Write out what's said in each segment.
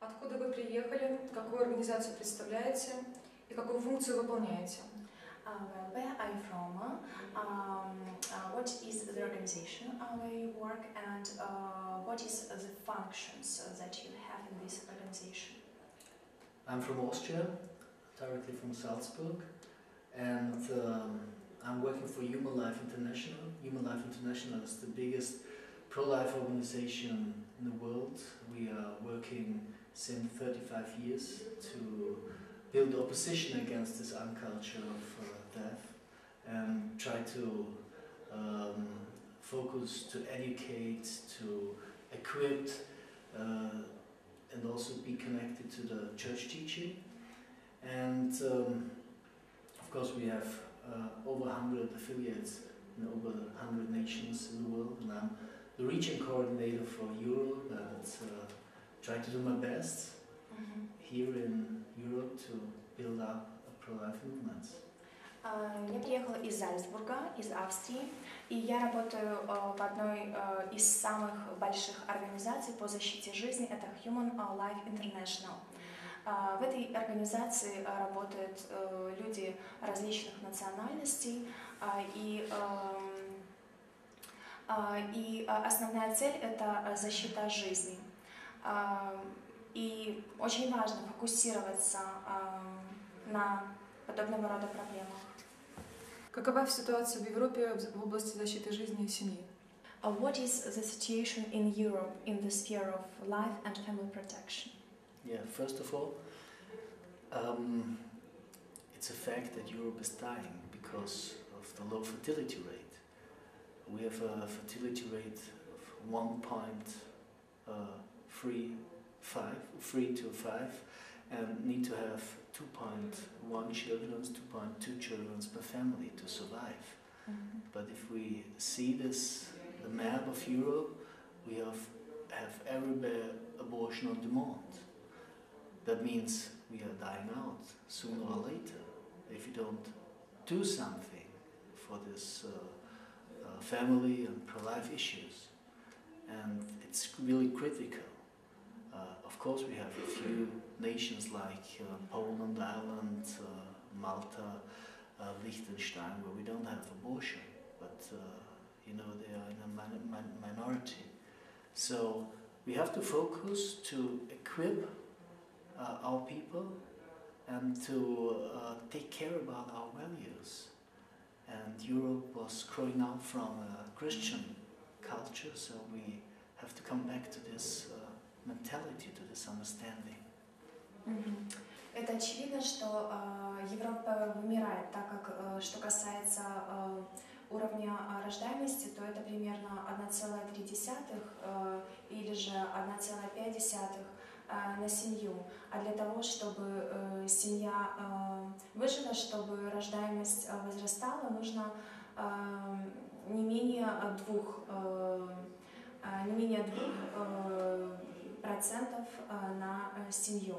Откуда вы приехали, какую организацию представляете и какую функцию выполняете? Where are you from? What is the organization where you work, and what is the functions that you have in this organization? I'm from Austria, directly from Salzburg, and I'm working for Human Life International. Human Life International is the biggest pro-life organization in the world. We are working since 35 years to build opposition against this unculture of death and try to focus to educate, to equip, and also be connected to the church teaching. And of course we have over 100 affiliates in over 100 nations in the world, and I'm the region coordinator for Europe, and try to do my best here in Europe to build up a pro-life movement. Я приехала из Зальцбурга, из Австрии, и я работаю в одной из самых больших организаций по защите жизни, это Human Life International. В этой организации работают люди различных национальностей, и основная цель – это защита жизни. И очень важно фокусироваться на подобного рода проблемах. Какова ситуация в Европе в области защиты жизни и семьи? What is the situation in Europe in the sphere of life and family protection? Yeah, first of all, it's a fact that Europe is dying because of the low fertility rate. We have a fertility rate of 3 to 5, and need to have 2.1 children, 2.2 children per family to survive. But if we see this, the map of Europe, we have every abortion on demand. That means we are dying out sooner or later if we don't do something for this family and pro-life issues. And it's really critical. Of course we have a few nations like Poland, Ireland, Malta, Liechtenstein, where we don't have abortion, but you know, they are in a minority. So we have to focus to equip our people and to take care about our values. And Europe was growing up from a Christian culture, so we have to come back to this mentality, to this understanding. Это очевидно, что Европа вымирает, так как что касается уровня рождаемости, то это примерно 1,3 или же 1,5 на семью. А для того, чтобы семья выжила, чтобы рождаемость возрастала, нужно не менее 2% на семью.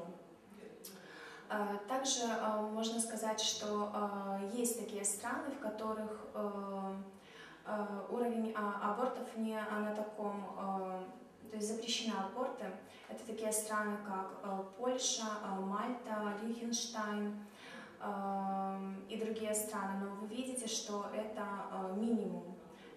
Также можно сказать, что есть такие страны, в которых уровень абортов не на таком, то есть запрещены аборты. Это такие страны, как Польша, Мальта, Лихтенштейн и другие страны. Но вы видите, что это минимум,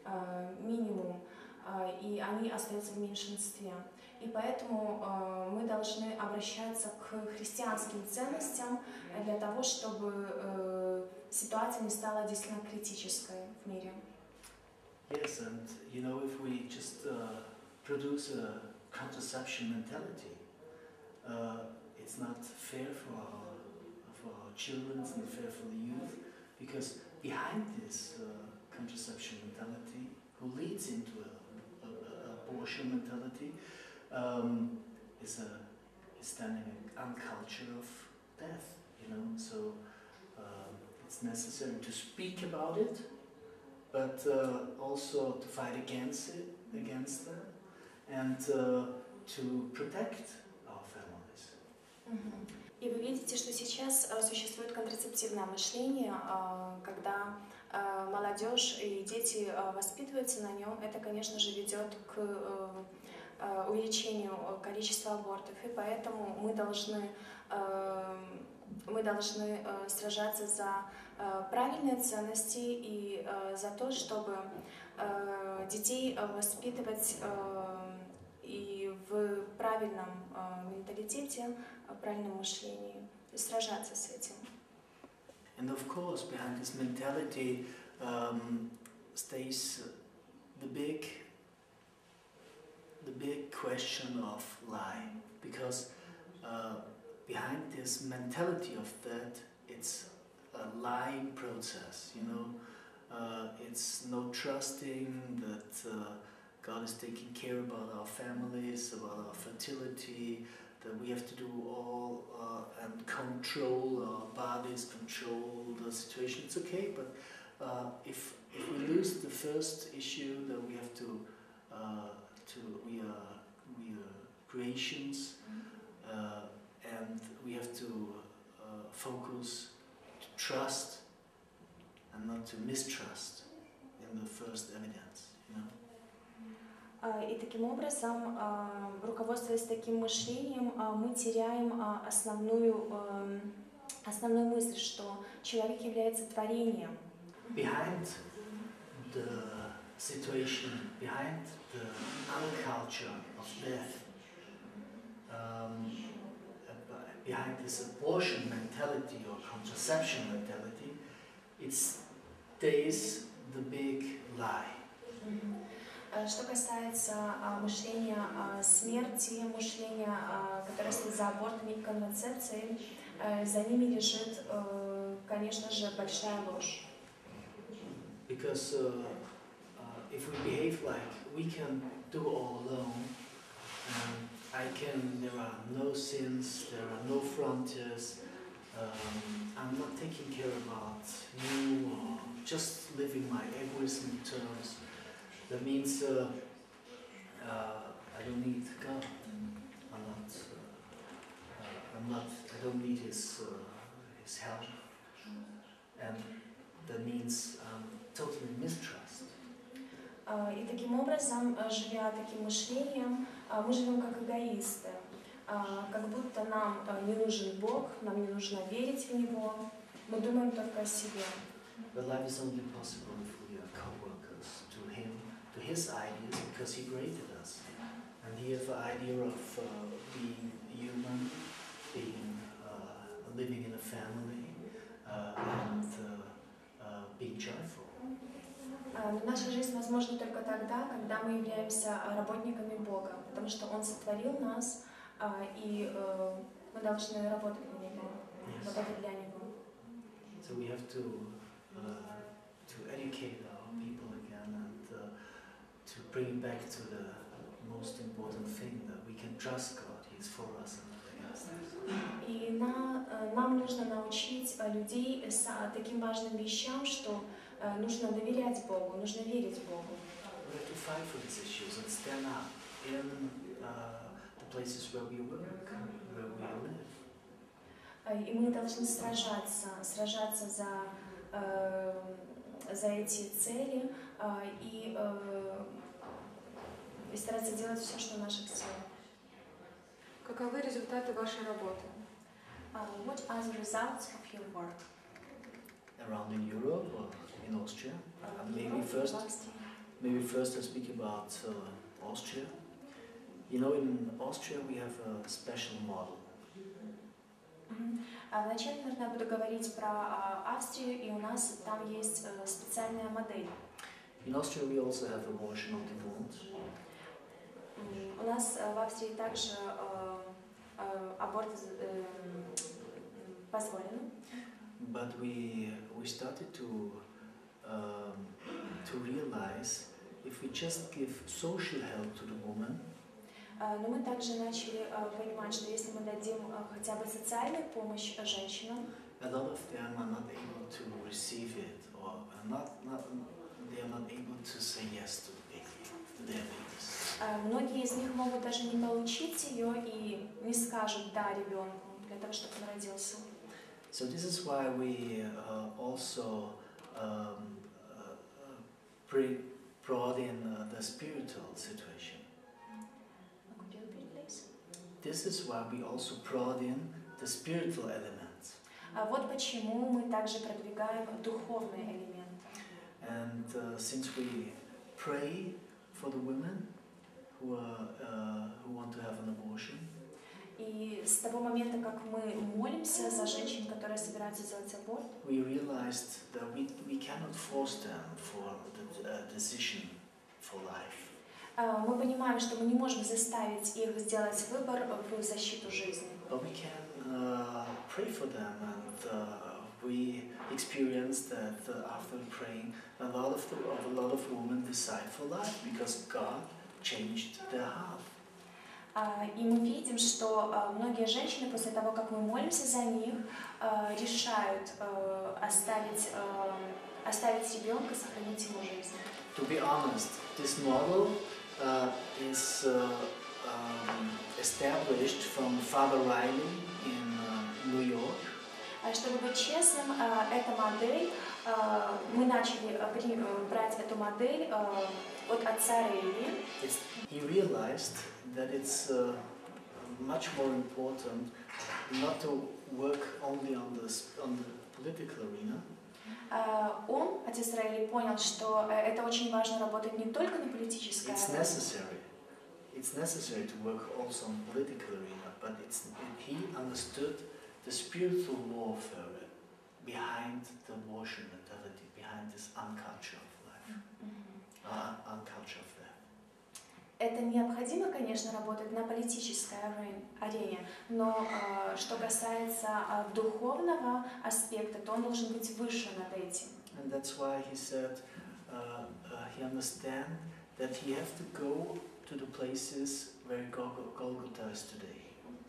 и они остаются в меньшинстве. И поэтому мы должны обращаться к христианским ценностям для того, чтобы ситуация не стала действительно критической в мире. Yes, and you know, if we just produce a contraception mentality, it's not fair for our children, it's not fair for the youth, because behind this contraception mentality, who leads into a abortion mentality, is standing an culture of death, you know. So it's necessary to speak about it, but also to fight against them, and to protect our families. И вы видите, что сейчас существует контрацептивное мышление, когда молодежь и дети воспитываются на нем. Это, конечно же, ведет к увеличению количества абортов, и поэтому мы должны сражаться за правильные ценности и за то, чтобы детей воспитывать и в правильном менталитете, правильном мышлении, и сражаться с этим. And of course, behind this mentality stays the big question of lie, because behind this mentality of that, it's a lying process, you know. It's no trusting that God is taking care about our families, about our fertility, that we have to do all and control our bodies, control the situation. It's okay, but if we lose the first issue, that we have to we are creations, and we have to focus to trust and not to mistrust in the first evidence, you know. И таким образом, руководствуясь таким мышлением, мы теряем основную мысль, что человек является творением. Behind the situation, behind the unculture of death, behind this abortion mentality or contraception mentality, it stays the big lie. Что касается мышления смерти, мышления, которое стоит за абортами и контрацепцией, за ними лежит, конечно же, большая ложь. Because if we behave like we can do all alone, there are no sins, there are no frontiers, I'm not taking care about you, or just living my egoism terms, that means I don't need God. I don't need His help, and that means totally mistrust. И таким образом, живя таким мышлением, мы живем как эгоисты, как будто нам не нужен Бог, нам не нужно верить в Него, мы думаем только о себе. But life is only possible if we are co-workers to Him, to His ideas, because He created us, and He has the idea of being human, being living in a family, and being joyful. Наша жизнь возможна только тогда, когда мы являемся работниками Бога, потому что Он сотворил нас, и мы должны работать на Него, работать для Него. So we have to educate our people again, and to bring back to the most important thing, that we can trust God. He's for us and not against us. И нам нужно научить людей таким важным вещам, что нужно доверять Богу, нужно верить Богу. We have to fight for these issues and stand up in the places where we work, where we live. И мы должны сражаться за эти цели и стараться делать все, что в наших силах. Каковы результаты вашей работы? What are the results of your work? Around in Europe or in Austria? Maybe first I speak about Austria. You know, in Austria we have a special model. Вначале, наверное, я буду говорить про Австрию, и у нас там есть специальная модель. In Austria we also have abortion on demand. У нас в Австрии также аборт позволен. But we started to realize if we just give social help to the woman, Но мы также начали понимать, что если мы дадим хотя бы социальную помощь женщинам, a lot of them are not able to receive it, or they are not able to say yes to their babies. Многие из них могут даже не получить ее и не скажут «да» ребенку для того, чтобы он родился. So this is why we also brought in the spiritual situation. this is why we also brought in the spiritual elements. Вот почему мы также продвигаем духовные элементы. And since we pray for the women who want to have an abortion, И с того момента, как мы молимся за женщин, которые собираются сделать аборт, we realized that we cannot force them for the decision for life. мы понимаем, что мы не можем заставить их сделать выбор в защиту жизни. But we can pray for them, and we experienced that after praying, a lot of women decide for life because God changed their heart. И мы видим, что многие женщины после того, как мы молимся за них, решают оставить ребенка, сохранить ему жизнь. To be honest, this model is established from Father Riley in New York. Чтобы быть честным, эта модель, мы начали брать эту модель от отца Рейли. He realized that it's much more important not to work only on the political arena. Он, отец Рейли, понял, что это очень важно работать не только на политической арене. It's necessary to work also on political arena, but he understood the spiritual warfare behind the abortion mentality, behind this unculture of life, unculture of death. Это необходимо, конечно, работать на политической арене, но что касается духовного аспекта, то он должен быть выше над этим. And that's why he said he understands that he has to go to the places where Golgotha is today.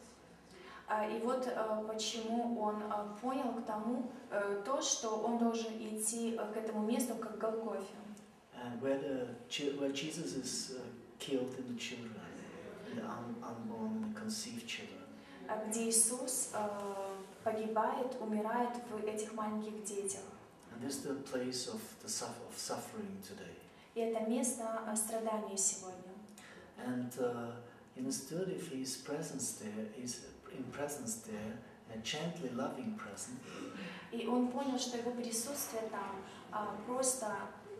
И вот почему он понял то, что он должен идти к этому месту, как Голгофе. And where Jesus is killed in the children, in the unborn, conceived children. Где Иисус погибает, умирает в этих маленьких детях. And this is the place of suffering today. И это место страдания сегодня. And he understood if his presence there is in presence there, a gently loving presence. И он понял, что его присутствие там просто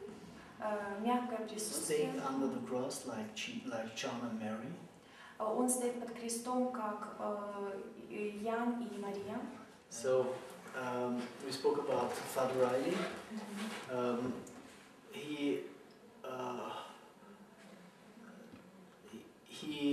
мягкое присутствие. Staying under the cross like John and Mary. Он стоит под крестом, как Ян и Мария. So we spoke about Father Riley. He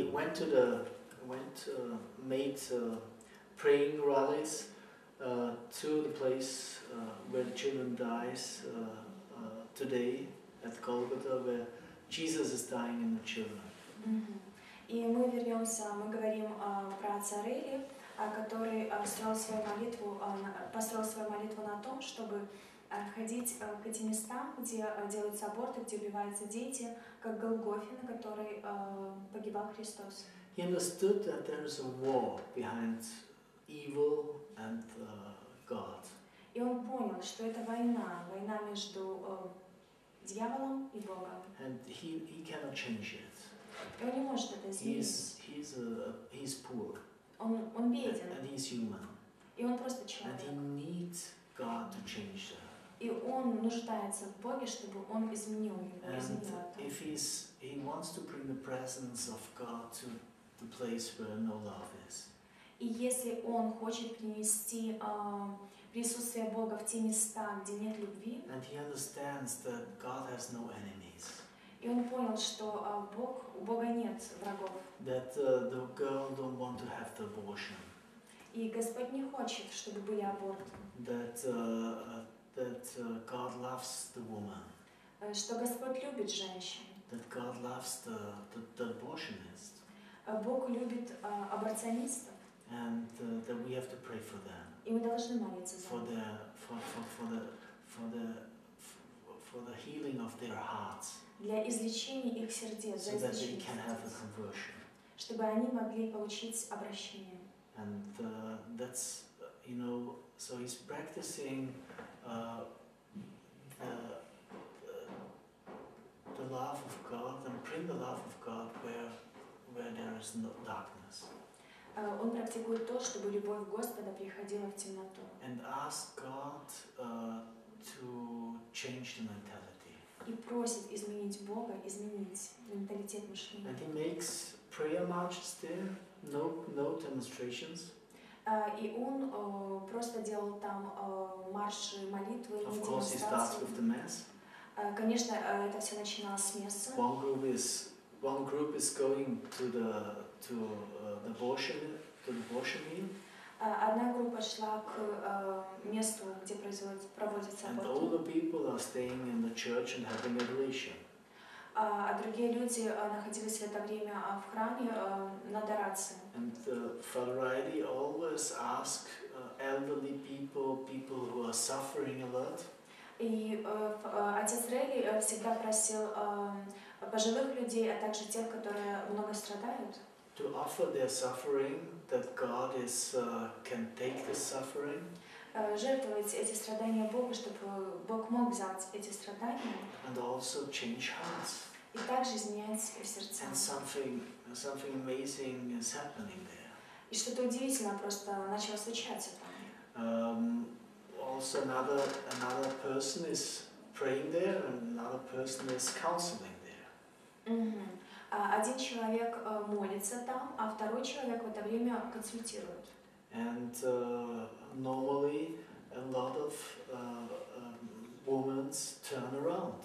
made praying rallies to the place where the children dies today at Golgotha, where Jesus is dying in the children. И мы вернемся, мы говорим про отца Рейли, который построил свою молитву на том, чтобы ходить к этим местам, где делаются аборты, где убиваются дети, как Голгофе, на которой погибал Христос. He understood that there is a war behind evil and God. И он понял, что это война между дьяволом и Богом. And he cannot change it. И он не может это изменить. He's poor. Он беден. And he's human. И он просто And человек. he needs God to change that. И он нуждается в Боге, чтобы он изменил его, изменил это. If he wants to bring the presence of God to the place where no love is. И если он хочет принести присутствие Бога в те места, где нет любви, And he understands that God has no enemies. и он понял, что у Бога нет врагов, That the girl don't want to have the abortion. и Господь не хочет, чтобы были аборты, That God loves the woman. что Господь любит женщин, That God loves the abortionist. Бог любит аборционистов, And that we have to pray for them. и мы должны молиться за For них, the healing of their hearts. для излечения их сердец, за So that they излечение can have a сердец, conversion. чтобы они могли получить обращение. And that's, so he's practicing the love of God and bring the love of God where there is no darkness. Он практикует то, чтобы любовь Господа приходила в темноту. and ask God to change the mentality. И просит изменить Бога, изменить менталитет мышления. And he makes prayer marches there, no demonstrations. И он просто делал там марши молитвы, не Of course, he starts with the демонстрации. mass. Конечно, это все начиналось с мессы. One group is going to the worship meal, Одна группа шла к месту, где проводится and аборт. all the people are staying in the church and having adoration. А другие люди находились в это время в храме на адорации. And Father Riley always asks elderly people who are suffering a lot, И отец Рейли всегда просил пожилых людей, а также тех, которые много страдают, to offer their suffering, that God can take this suffering, жертвовать эти страдания Богу, чтобы Бог мог взять эти страдания and also change hearts. и также изменять сердца. And something amazing is happening there. И что-то удивительное просто начало случаться там. Also another person is praying there, and another person is counseling there. Один человек молится там, а второй человек в это время консультирует. And normally a lot of women turn around.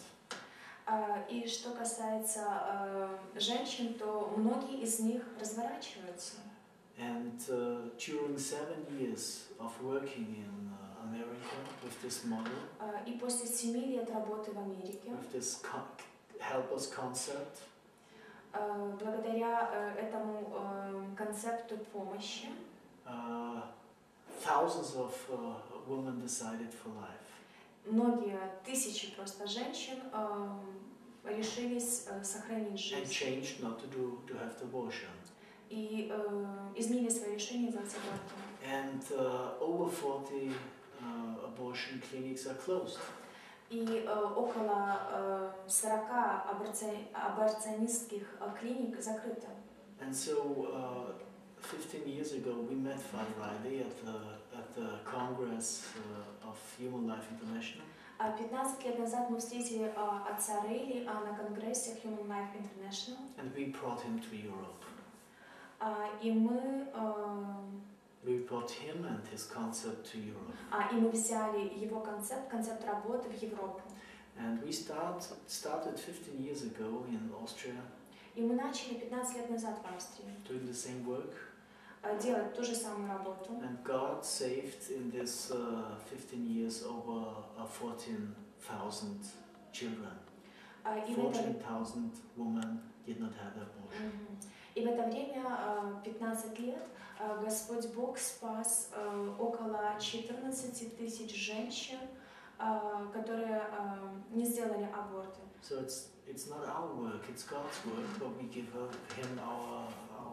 И что касается женщин, то многие из них разворачиваются. And during 7 years of working in America with this model, И после 7 лет работы в Америке, with this helpers concept, благодаря этому концепту помощи, thousands of women decided for life. многие тысячи просто женщин решились сохранить And жизнь changed not to have the abortion. и изменили свое решение делать аборт. And over 40 abortion clinics are closed. И около 40 аборционистских клиник закрыто. And so 15 years ago we met Father Riley at the Congress of Human Life International. 15 лет назад мы встретили отца Рейли на конгрессе Human Life International. And we brought him to Europe. И мы We brought him and his concept to Europe. и мы взяли его концепт работы в Европу. And we started 15 years ago in Austria И мы начали 15 лет назад в Австрии doing the same work. Делать ту же самую работу. And God saved in this 15 years over 14,000 children. 14,000 women did not have abortion. И в это время, 15 лет, Господь Бог спас около 14 тысяч женщин, которые не сделали аборты. So it's not our work, it's God's work, but we give him our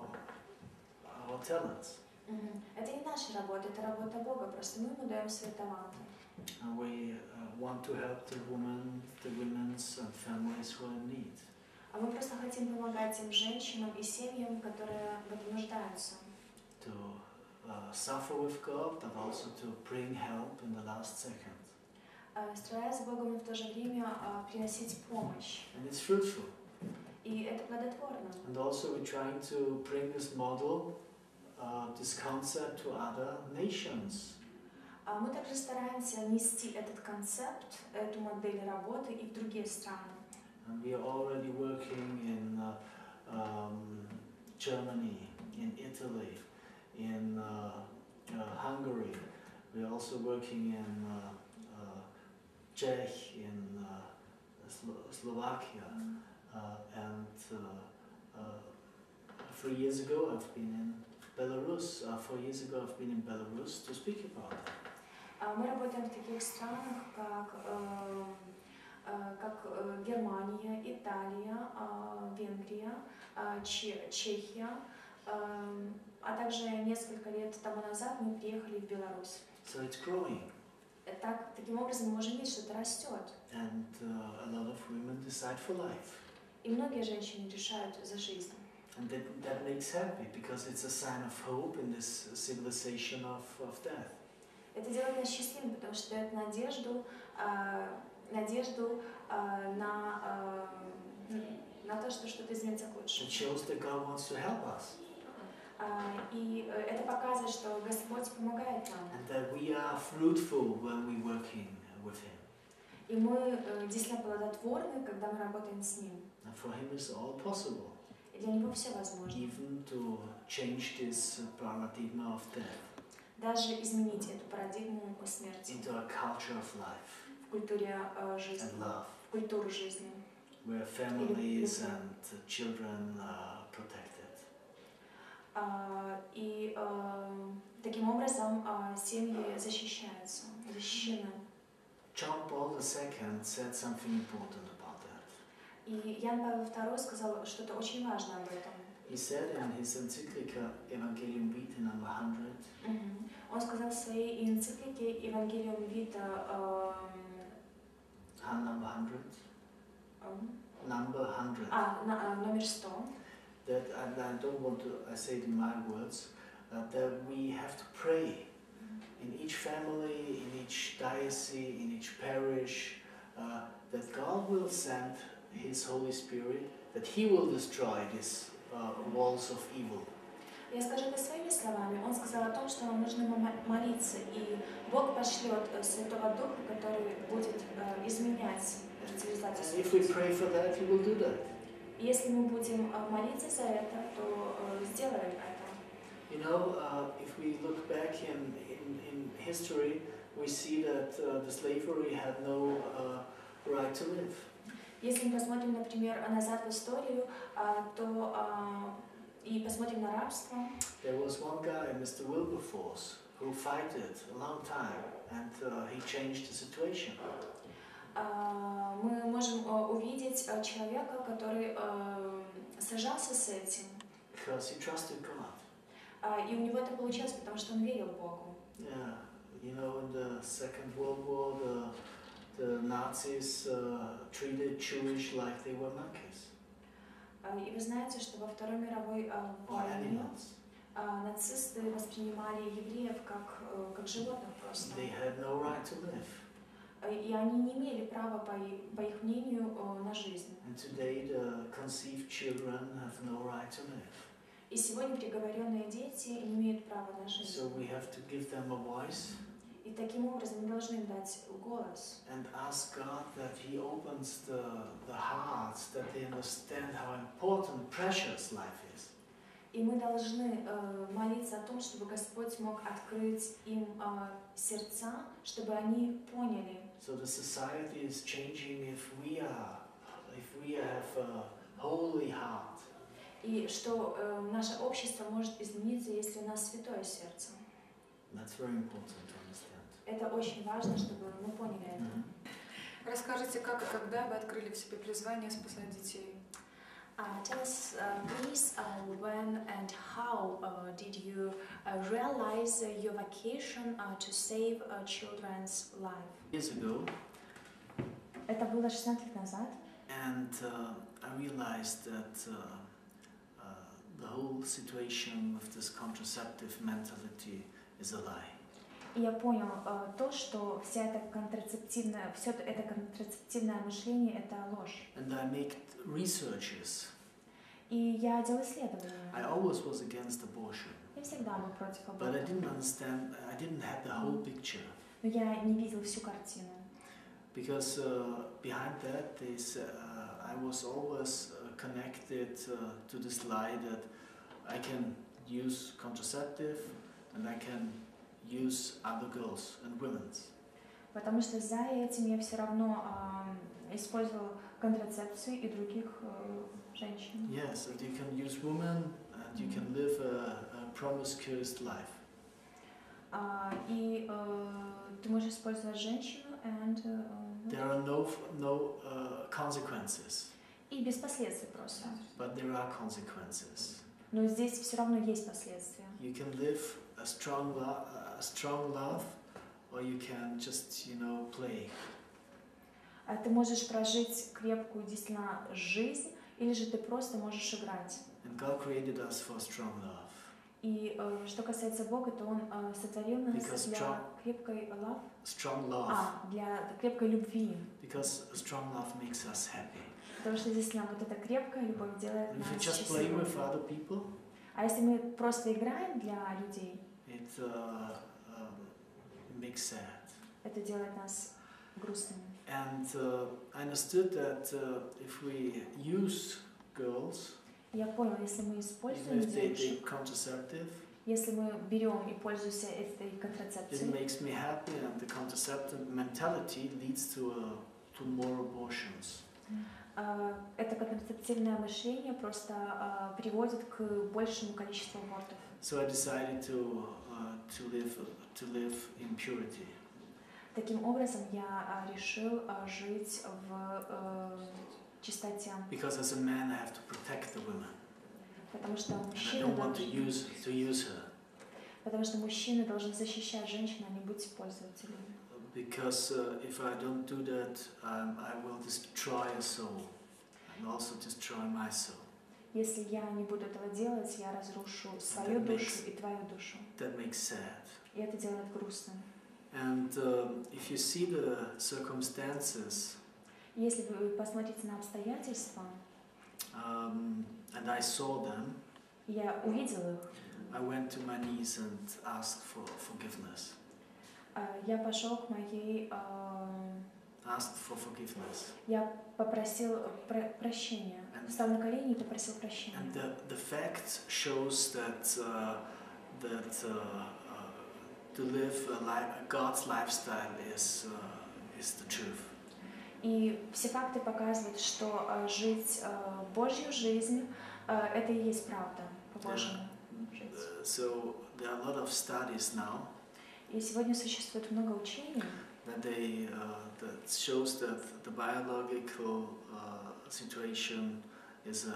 talents. Это не наша работа, это работа Бога, просто мы ему даем свои таланты. And we want to help the women and families who are in need. А мы просто хотим помогать тем женщинам и семьям, которые в этом нуждаются. To suffer with God, but also to bring help in the last second. Стараясь с Богом и в то же время приносить помощь. And it's fruitful. И это плодотворно. And also we're trying to bring this model, this concept to other nations. Мы также стараемся нести этот концепт, эту модель работы и в другие страны. And we are already working in Germany, in Italy, in Hungary. We are also working in Czech, in Slovakia, and 3 years ago I've been in Belarus. 4 years ago I've been in Belarus to speak about it. Мы работаем в таких странах, как Германия, Италия, Венгрия, Чехия, а также несколько лет тому назад мы приехали в Беларусь. So it's growing. Таким образом мы можем видеть, что это растет. And a lot of women decide for life. И многие женщины решают за жизнь. And that makes happy, because it's a sign of hope in this civilization of death. Это делает нас счастливым, потому что дает надежду, на то, что что-то изменится к It лучшему. shows that God wants to help us. И это показывает, что Господь помогает нам. And that we are fruitful when we're working with Him. И мы действительно плодотворны, когда мы работаем с Ним. And for Him it's all possible. И для Него все возможно. Even to change this paradigm of death Даже изменить эту парадигму смерти into a culture of life в культуре жизни, and love, в культуру жизни, where families and children are protected. И таким образом семьи защищаются, защищены. John Paul II said something important about that. И Ян Павел II сказал что-то очень важное об этом. He said in his encyclica Evangelium Vitae number 100, Он сказал в своей энциклике Евангелиум Vitae number 100, номер 100, that, and I don't want to say it in my words, that we have to pray in each family, in each diocese, in each parish, that God will send His Holy Spirit, that He will destroy these walls of evil. Я скажу это своими словами. Он сказал о том, что нам нужно молиться, и Бог пошлет Святого Духа, который будет изменять цивилизацию. And if we pray for that, He will do that. Если мы будем молиться за это, то сделаем это. You know, if we look back in history, we see that the slavery had no right to live. Если мы посмотрим, например, назад в историю, и посмотрим на рабство, There was one guy, Mr. Wilberforce, who fought it a long time, and he changed the situation. мы можем увидеть человека, который сражался с этим. Because he trusted God. И у него это получилось, потому что он верил Богу. Yeah, you know, in the Second World War, the Nazis treated Jewish like they were monkeys И вы знаете, что во Второй мировой or войне animals. нацисты воспринимали евреев как животных просто. They had no right to live. И они не имели права, по их мнению, на жизнь. And today the conceived children have no right to live. И сегодня приговоренные дети не имеют права на жизнь. So we have to give them a voice. И таким образом мы должны им дать голос. And ask God that He opens the hearts, that they understand how important, precious life is. И мы должны молиться о том, чтобы Господь мог открыть им сердца, чтобы они поняли. So the society is changing if we have a holy heart. И что наше общество может измениться, если у нас святое сердце. That's very important to understand. Это очень важно, чтобы мы поняли это. Расскажите, как и когда вы открыли в себе призвание спасать детей? Tell us, please, when and how did you realize your vocation to save children's life? Years ago, Это было 16 лет назад, and I realized that the whole situation with this contraceptive mentality is a lie. и я понял то, что все это контрацептивное мышление – это ложь. And I made researches. И я делал исследования. I always was against abortion, Я всегда был против but I аборта. didn't understand, I didn't have the whole picture. Но я не видел всю картину. Because behind that is, I was always connected to this lie that I can use contraceptive and I can use other girls and women. Потому что за этим я все равно использовала контрацепцию и других женщин. Yes, and you can use women and you can live a promiscuous life. И ты можешь использовать женщину There are no consequences, и без последствий просто. but there are consequences. Но здесь все равно есть последствия. You can live a strong love, or you can just, play. Ты можешь прожить крепкую действительно жизнь, или же ты просто можешь играть. And God created us for strong love. И что касается Бога, то Он сотворил нас Because для крепкой love, Strong love. для крепкой любви. Because strong love makes us happy. Потому что если нам вот эта крепкая любовь делает If you нас just play счастливыми. with other people, А если мы просто играем для людей, it makes sad. это делает нас грустными. And I understood that if we use girls, Я понял, если мы even используем if they девушек, take contraceptive, если мы берем и пользуемся этой it контрацепцией, makes me happy, and the contraceptive mentality leads to more abortions. это контрацептивное мышление просто приводит к большему количеству абортов. So I decided to live in purity. Таким образом, я решил жить в чистоте, Because as a man, I have to protect the woman. потому что And I мужчина don't want to должен, use her. потому что мужчина должен защищать женщину, а не быть пользователем. Because if I don't do that, I will destroy a soul and also destroy my soul. Если я не буду этого делать, я разрушу свою душу и твою душу. That makes sad. И это делает грустным. And if you see the circumstances, Если вы посмотрите на обстоятельства, and I saw them, я увидела их, I went to my knees and asked for forgiveness. я пошел к моей, Asked for forgiveness. я попросил прощения, встал на колени и попросил прощения. And the fact shows that to live God's lifestyle is the truth. И все факты показывают, что жить Божью жизнь это и есть правда, по-божьему жить. So there are a lot of studies now И сегодня существует много учений, that shows that the biological situation is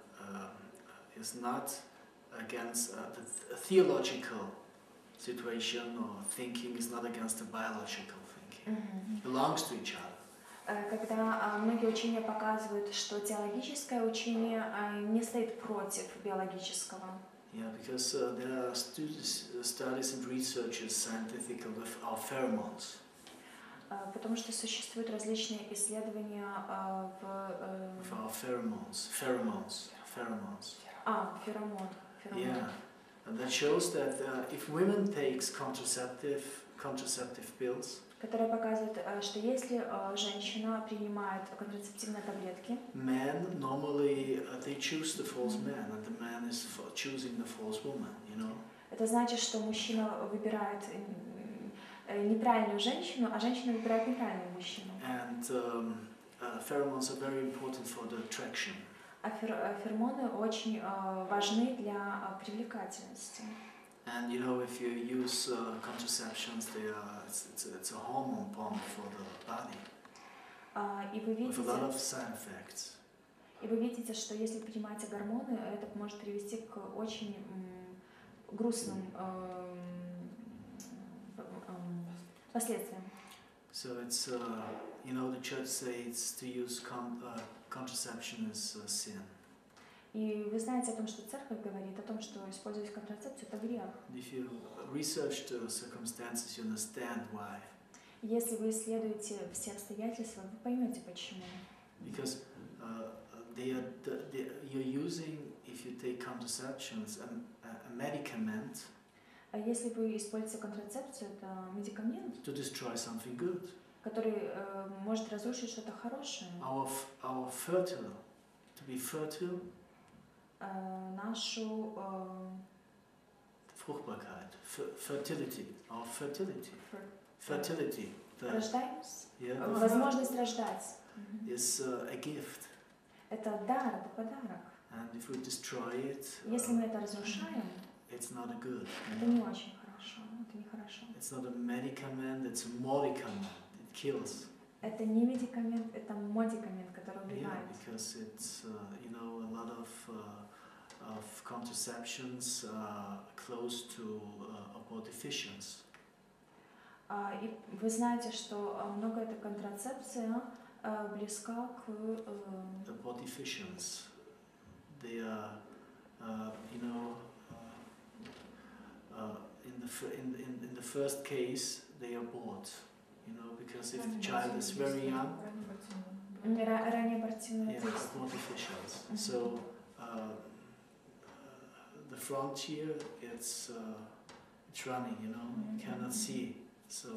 not against the theological situation or thinking is not against the biological thinking. It belongs to each other. когда многие учения показывают, что теологическое учение не стоит против биологического. Yeah, because there are studies and researches scientific with our pheromones. Потому что существуют различные исследования With our pheromones. Pheromones. Феромон. Yeah, and that shows that if women takes contraceptive pills, которая показывает, что если женщина принимает контрацептивные таблетки, men normally they choose the false man, and the man is choosing the false woman. You know. это значит, что мужчина выбирает неправильную женщину, а женщина выбирает неправильного мужчину. And pheromones are very important for the attraction. А феромоны очень важны для привлекательности. And you know, if you use contraceptions, it's a hormone bomb for the body И вы with a lot of видите, side effects. что если принимаете гормоны, это может привести к очень грустным последствиям. So it's you know, the church says to use contraception is sin. И вы знаете о том, что церковь говорит о том, что использовать контрацепцию – это грех. If you research the circumstances, you understand why. Если вы исследуете все обстоятельства, вы поймете почему. Because you're using, if you take contraceptions, a medicament А если вы используете контрацепцию, это медикамент, to destroy something good. который может разрушить что-то хорошее. Our fertile, to be fertile, Нашу Fruchtbarkeit, fertility, our fertility, рождаемость, yeah, возможность рождать. is a gift. Это дар, это подарок. And if we destroy it, Если мы это разрушаем, it's not a good. это не очень хорошо, это нехорошо. It's not a medicament, it's a medicament. It kills. Это не медикамент, это модикамент, который Yeah, убивает. because it's you know, a lot of contraceptions close to abortifacients. И вы знаете, что много этой контрацепция близка к Abortifacients, they are you know, in the first case, they abort, you know, because if the child is very young, abortificials. So the frontier, it's running, you know, you cannot see. So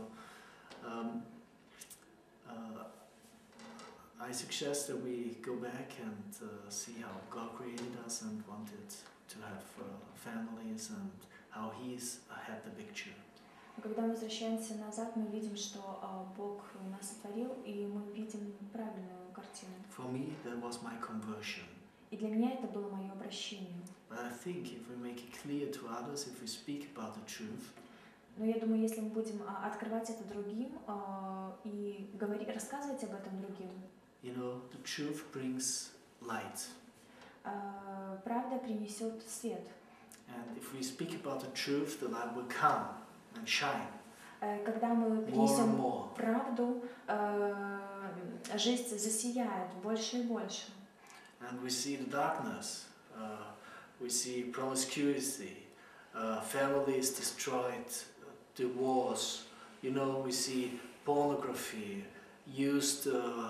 I suggest that we go back and see how God created us and wanted to have families and how He's had the picture. Когда мы возвращаемся назад, мы видим, что Бог нас сотворил, и мы видим правильную картину. For me, that was my conversion. И для меня это было мое обращение. But I think if we make it clear to others, if we speak about the truth, Но я думаю, если мы будем открывать это другим и рассказывать об этом другим, you know, the truth brings light. Правда принесет свет. And if we speak about the truth, the light will come and shine. Когда мы принесем правду, жизнь засияет больше и больше. And we see the darkness, we see promiscuity, families destroyed, divorce, you know, we see pornography, used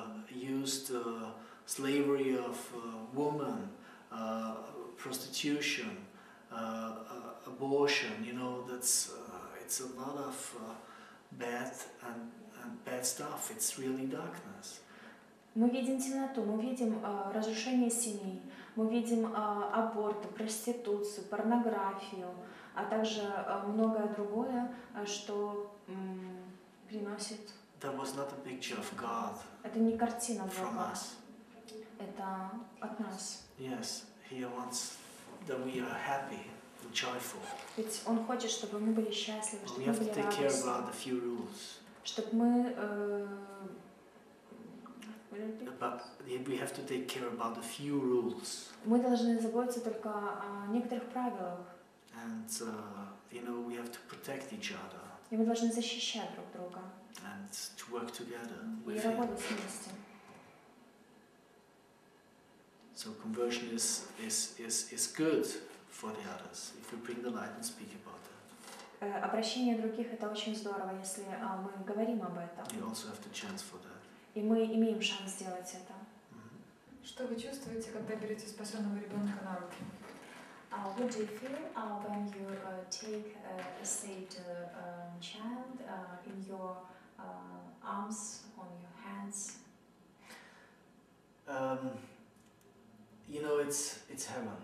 slavery of women, prostitution, abortion, you know, that's it's a lot of bad stuff. It's really darkness. Мы видим темноту, мы видим разрушение семей, мы видим аборты, проституцию, порнографию, а также многое другое, что приносит. That was not a picture of God. Это не картина Бога. From us. Это от нас. Yes, He wants that we are happy and joyful. Ведь Он хочет, чтобы мы были счастливы, чтобы мы были радостны. We have to take care about the few rules. Чтобы мы we have to take care about the few rules. Мы должны заботиться только о некоторых правилах. And you know, we have to protect each other. И мы должны защищать друг друга. And to work together with И работать вместе. So conversion is good for the others if we bring the light and speak about it. Обращение других это очень здорово, если мы говорим об этом. You also have the chance for that. И мы имеем шанс сделать это. Что вы чувствуете, когда берете спасенного ребенка на руки? What do you feel when you take a saved child in your arms, on your hands? You know, it's heaven.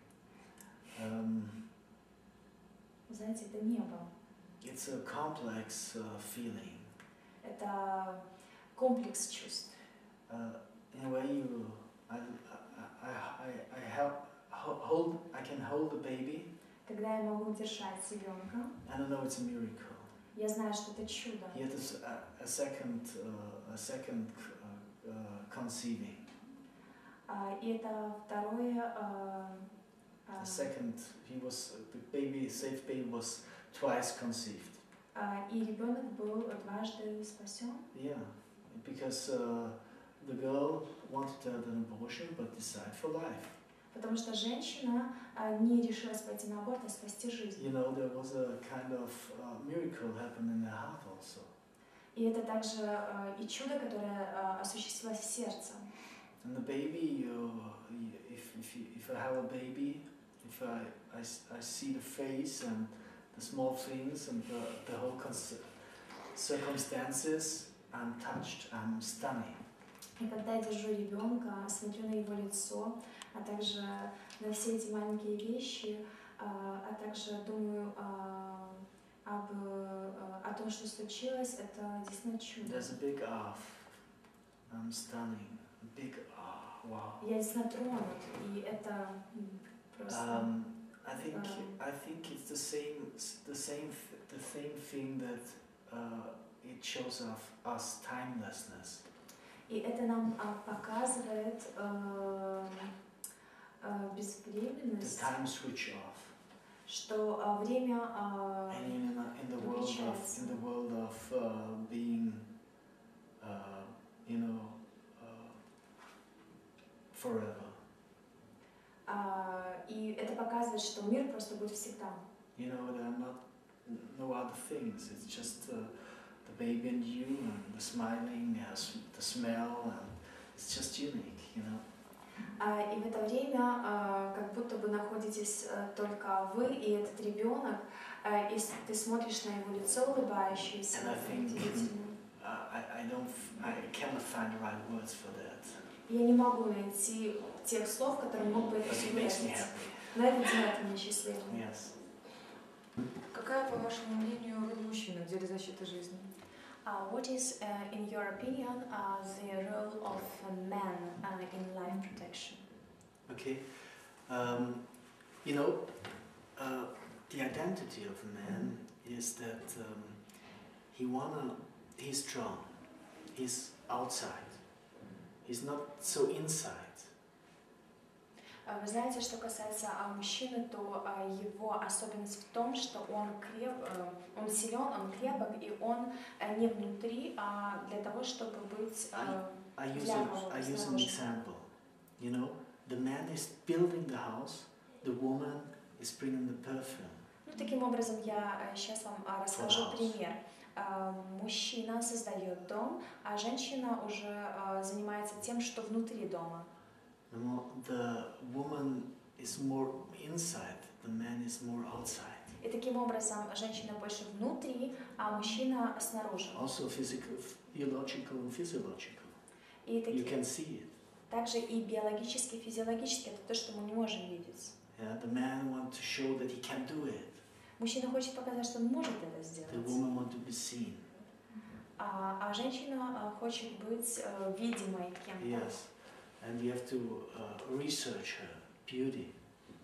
Знаете, это небо. It's a complex feeling. Это комплекс чувств. In a way, I can hold the baby. Когда я могу держать ребенка. And I know it's a miracle. Я знаю, что это чудо. Yet a second conceiving. И это второе. The second, the baby, safe baby was twice conceived. И ребенок был дважды спасен. Yeah, because the girl wanted to have an abortion, but decided for life. Потому что женщина не решилась пойти на аборт, а спасти жизнь. You know, there was a kind of miracle happened in her heart also. И это также и чудо, которое осуществилось в сердце. And the baby, if I have a baby, if I see the face and the small things and the whole circumstances, I'm touched, I'm stunning. И когда я держу ребенка, смотрю на его лицо, а также на все эти маленькие вещи, а также думаю о том, что случилось, это действительно чудо. There's a big I'm stunning, a big wow. Я действительно тронут, и это просто. I think it's the same thing that it shows us timelessness. И это нам показывает безвременность. The time switch off. Что время in the world of being, you know, forever. И это показывает, что мир просто будет всегда. You know, there are no other things. It's just the baby and you, and the smiling, the smell, and it's just unique, you know. И в это время как будто бы находитесь только вы и этот ребенок, и ты смотришь на его лицо улыбающееся, And I think удивительное. I cannot find the right words for that. Я не могу найти тех слов, которые мог бы это But все it makes me выразить. happy. Но это делает меня счастливым. Yes. Какая, по вашему мнению, роль мужчины в деле защиты жизни? What is, in your opinion, the role of a man in life protection? Okay. You know, the identity of a man is that he's strong, he's outside, he's not so inside. Вы знаете, что касается мужчины, то его особенность в том, что он силен, он крепок, и он не внутри, а для того, чтобы быть I use an example. You know, the man is building the house, the woman is bringing the perfume. Ну, таким образом, я сейчас вам расскажу пример. Мужчина создает дом, а женщина уже занимается тем, что внутри дома. The woman is more inside, the man is more outside. И таким образом женщина больше внутри, а мужчина снаружи. Also biological and physiological. И You can see it. также и биологически, физиологически это то, что мы не можем видеть. Yeah, the man wants to show that he can do it. Мужчина хочет показать, что он может это сделать. The woman wants to be seen. А женщина хочет быть видимой кем-то. Yes, and you have to research her beauty.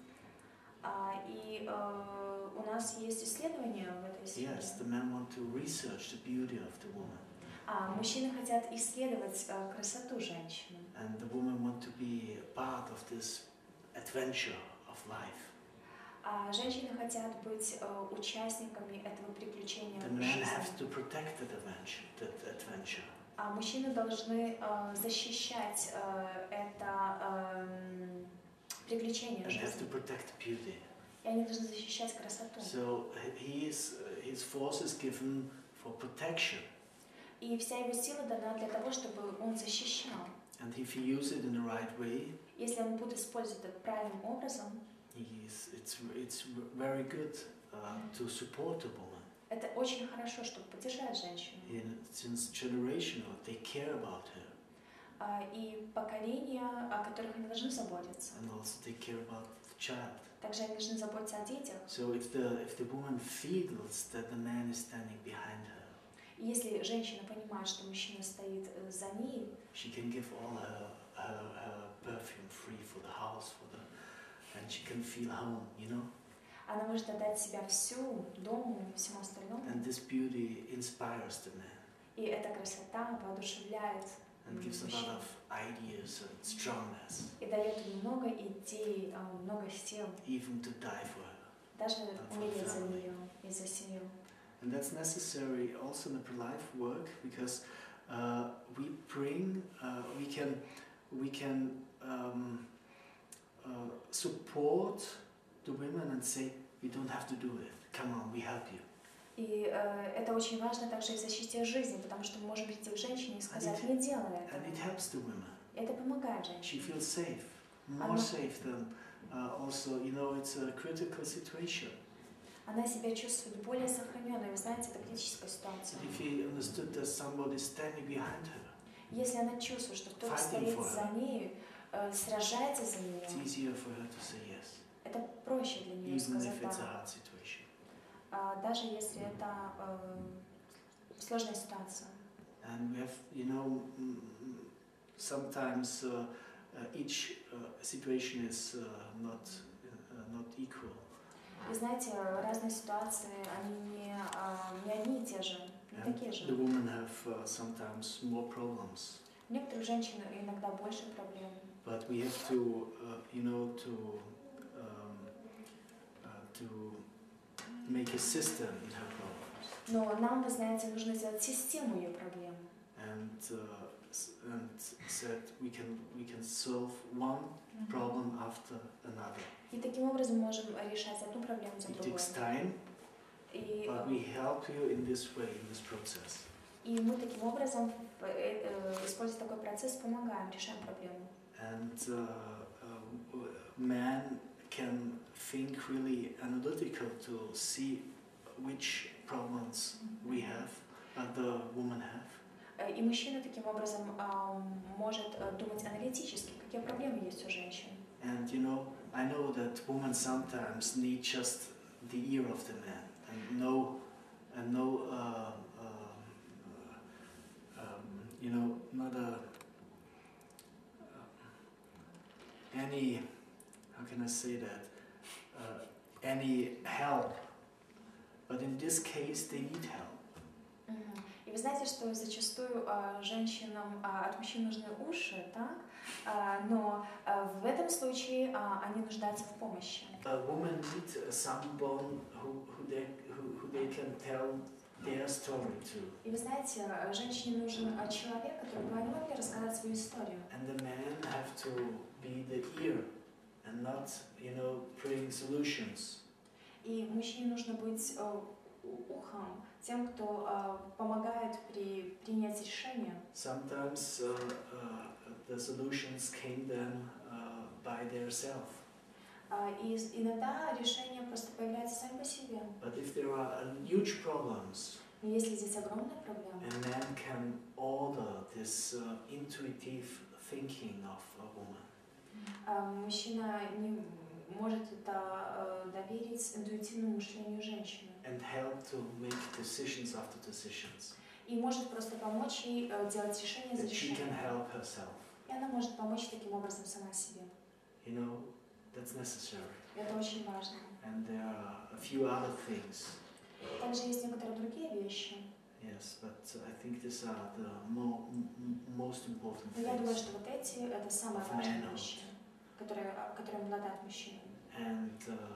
И у нас есть исследования в этой сфере. Yes, the men want to research the beauty of the woman. Мужчины хотят исследовать красоту женщины. And the woman want to be part of this adventure of life. А женщины хотят быть участниками этого приключения The в man жизни. has to protect that adventure. А мужчины должны защищать это приключение And have to жизни. protect beauty. И они должны защищать красоту. So his force is given for protection. И вся его сила дана для того, чтобы он защищал. And if he uses it in the right way, Если он будет использовать это правильным образом, it's very good to support a woman. это очень хорошо, чтобы поддержать женщину. Since generational, they care about her. И поколения, о которых они должны заботиться. And also they care about the child. Также они должны заботиться о детях. So if the woman feels that the man is standing behind her, И если женщина понимает, что мужчина стоит за ней, she can give all her perfume free for the house, and she can feel home, you know. она может отдать себя всю, дому, всему остальному. And this beauty inspires the man И эта красота воодушевляет and gives a lot мужчину. of ideas and strongness, И дает ему много идей, много сил, even to die for her. даже for умереть за family. нее и за семью. And that's necessary also in the pro-life work, because we can support the women and say, you don't have to do it. Come on, we help you. И это очень важно также и в защите жизни, потому что мы можем прийти к женщине и сказать, не делай And it этого. helps the women. Это помогает She женщине. feels safe, more safe than also, you know, it's a critical situation. Она себя чувствует более сохраненной. Вы знаете, это критическая ситуация. If he understood that somebody is standing behind her, Если она чувствует, что кто-то Fighting стоит for her. за ней, сражается за нее, it's easier for her to say yes, это проще для нее even сказать if it's a да. hard situation. Даже если это сложная ситуация. And we have, you know, sometimes each situation is not equal. И знаете, разные ситуации, они не одни и те же, не And такие the же. women have sometimes more problems, У некоторых женщин иногда больше проблем. but we have to, you know, to make a system in her problems. Но нам, вы знаете, нужно сделать систему ее проблем. and said we can solve one problem after another. И таким образом можем решать одну проблему за It другой. takes time, И, but we help you in this way, in this process. и мы таким образом, используя такой процесс, помогаем, решаем проблему. And man can think really analytical to see which problems we have, the women have. И мужчина таким образом может думать аналитически, какие проблемы есть у женщин. And you know, I know that women sometimes need just the ear of the man and no, you know, not any, how can I say that, any help. But in this case, they need help. И вы знаете, что зачастую женщинам от мужчин нужны уши, так? Но в этом случае они нуждаются в помощи. Women need someone who they can tell their story to. И вы знаете, женщине нужен человек, которому они могли рассказать свою историю. And the men have to be the ear and not, you know, bring solutions. И мужчине нужно быть ухом, тем, кто помогает при принятии решения. Sometimes the solutions came then by themselves. И иногда решения просто появляются сами по себе. But if there are huge problems, Но если здесь огромная проблема, a man can order this intuitive thinking of a woman. Мужчина не может это доверить интуитивному мышлению женщины. And help to make decisions after decisions. И может просто помочь ей делать решение за That she can решением. help herself. И она может помочь таким образом сама себе. You know, that's necessary. Это очень важно. And there are a few other things. Также есть некоторые другие вещи. Yes, but I think these are the most important Но я думаю, things. что вот эти это самые Of важные manhood. вещи, которые обладают мужчиной. And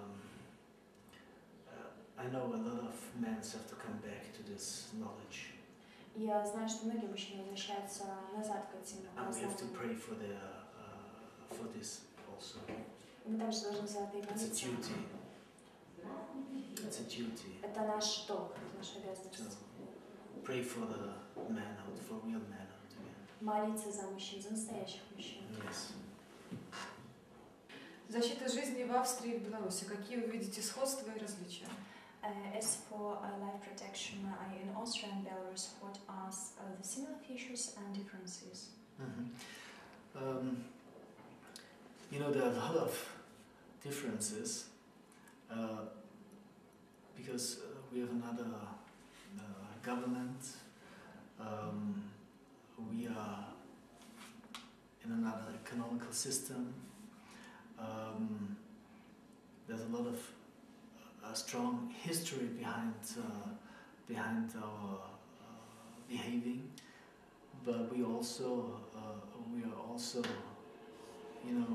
I know a lot of men have to come back to this knowledge. И я знаю, что многие мужчины возвращаются назад к этим And we have to познанию. pray for this also. И мы также должны за это и It's a молиться. duty. It's a duty Это наш долг, это наша to обязанность. pray for the manhood, for real manhood. Молиться за мужчин, за настоящих мужчин. Yes. Защита жизни в Австрии и в Беларуси. Какие вы видите сходства и различия? As for life protection in Austria and Belarus, what are the similar features and differences? You know, there are a lot of differences because we have another government, we are in another economical system, there's a lot of strong history behind our behaving, but we are also, you know,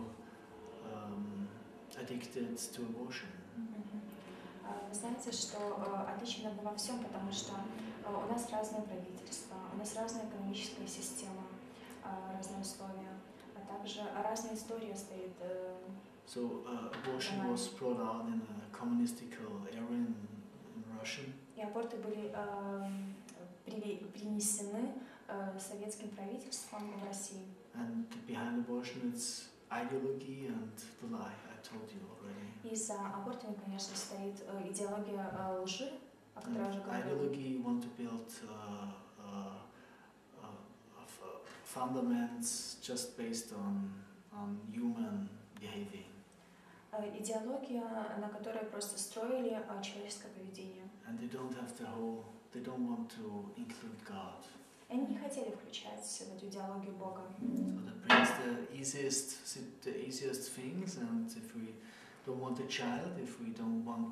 addicted to abortion. Вы знаете, что отлично во всем, потому что у нас разные правительства, у нас разная экономическая система, разные условия, а также разная история стоит. So abortion was brought out in a communistical era in Russia. И аборты были принесены советским правительством в России. And behind abortion it's ideology and the lie, I told you already. И за абортами, конечно, стоит идеология лжи, о которой я уже говорила. Ideology want to build fundaments just based on human behavior. Идеология, на которой просто строили человеческое поведение. And they don't want to include God. Они не хотели включать в эту идеологию Бога. So that brings the easiest things, and if we don't want a child, if we don't want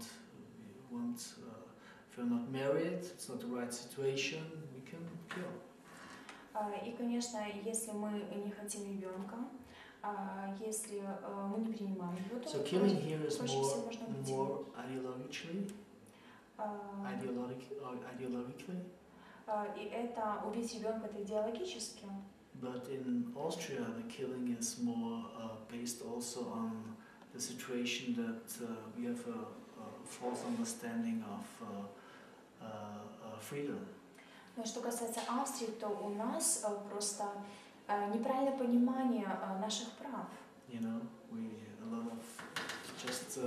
if we're not married, it's not the right situation, we can kill. И, конечно, если мы не хотим ребенка, если мы не принимаем его, то So killing here is проще всего можно убить. more ideologically. И это убить ребенка это идеологически. But in Austria, the killing is more based also on the situation that we have a false understanding of freedom. Но что касается Австрии, то у нас просто неправильное понимание наших прав. You know, a lot of just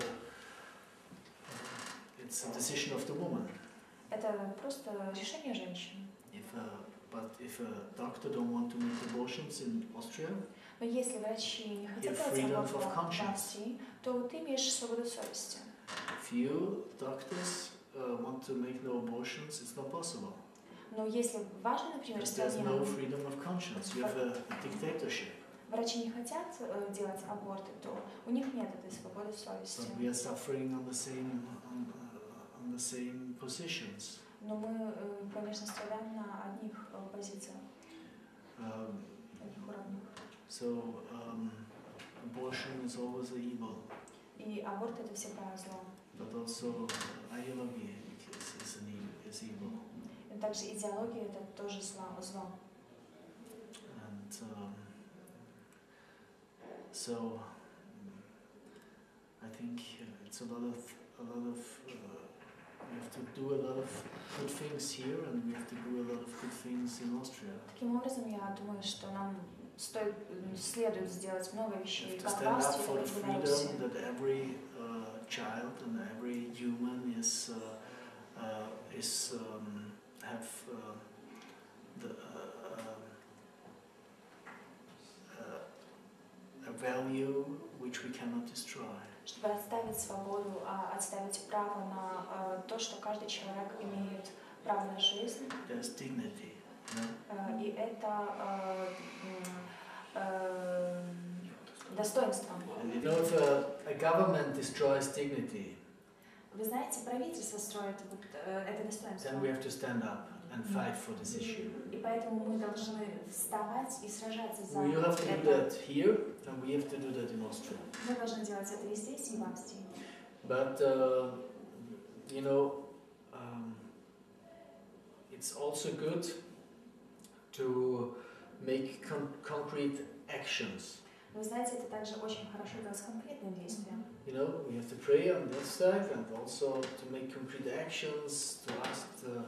it's a decision of the woman. Это просто решение женщин. But if a doctor don't want to make abortions in Austria, Но если врачи не хотят делать freedom аборт of в conscience. Австрии, то ты имеешь свободу совести. If you doctors want to make no abortions, it's not possible. Но если важно, например, Because there's стране no freedom of conscience. You have a dictatorship. врачи не хотят делать аборты, то у них нет этой свободы совести. But we are suffering on the same positions. Но мы, конечно, страдаем на одних позициях, одних уровнях. So abortion is always evil. И аборт это всегда зло. But also ideology is evil. И также идеология это тоже зло. And so I think it's a lot of we have to do a lot of good things here, and we have to do a lot of good things in Austria. Таким образом, я думаю, что нам следует сделать много We вещей have to как в stand up Австрии, for так the и в Беларуси. freedom that every child and every human have a value which we cannot destroy. Чтобы отставить свободу, отставить право на то, что каждый человек имеет право на жизнь. There's dignity. No? И это достоинство. And you know, if a government destroys dignity, Вы знаете, правительство строит вот это достоинство. then we have to stand up and fight for this issue. И поэтому мы должны вставать и сражаться за We have to do это. that here, and we have to do that in Austria. Мы должны делать это и здесь, и в Австрии. But you know, it's also good to make concrete actions. Вы знаете, это также очень хорошо делать конкретные действия. You know, we have to pray on that side, and also to make concrete actions, to ask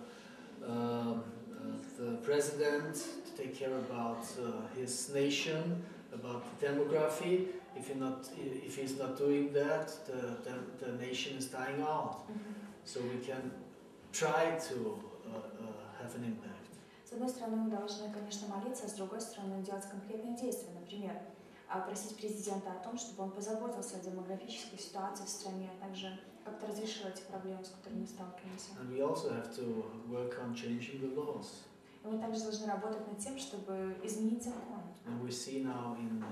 the president to take care about his nation, about the demography. If he's not doing that, the nation is dying out. So we can try to have an impact. С одной стороны, мы должны, конечно, молиться, а с другой стороны, делать конкретные действия. Например, просить президента о том, чтобы он позаботился о демографической ситуации в стране, а также как-то разрешил эти проблемы, с которыми мы сталкиваемся. And we also have to work on changing the laws. И мы также должны работать над тем, чтобы изменить закон. And we see now in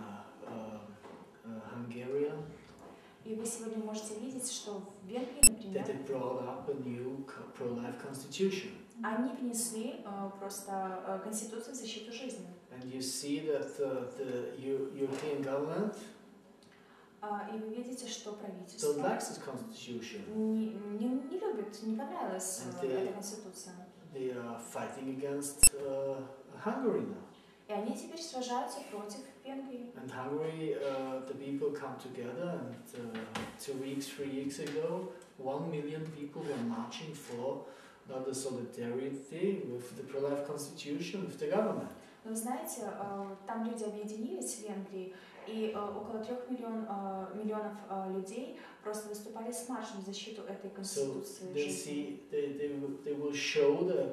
Hungary И вы сегодня можете видеть, что в Венгрии, that например, they brought up a new pro-life constitution. они внесли просто Конституцию в защиту жизни. And you see that the European government И вы видите, что don't правительство like this constitution. не любит, не понравилась эта Конституция. They are fighting against Hungary now. И они теперь сражаются против Венгрии. And Hungary, the people come together, and 3 weeks ago, 1 million people were marching for the solidarity with the pro-life constitution, with the government. Вы знаете, там люди объединились в Венгрии, и около 3 миллионов людей просто выступали с маршем в защиту этой Конституции. So they will show that